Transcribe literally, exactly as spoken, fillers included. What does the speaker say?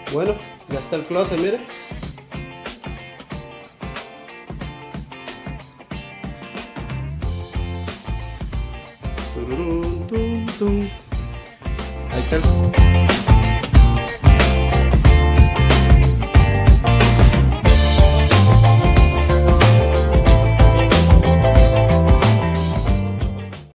Bueno, ya está el closet, mire. Tururún, tum, tum. Ahí está el...